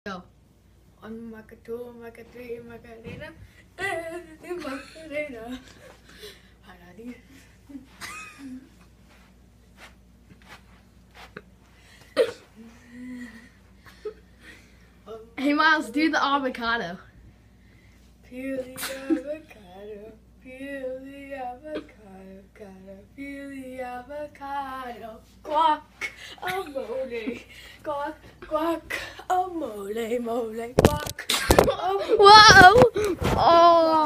Go. One maca, two maca, three macarena, macarena. Hey Miles, do the avocado. Peel the avocado, peel the avocado, peel the avocado. Guacamole, guacamole, mole, guac. Whoa! Oh.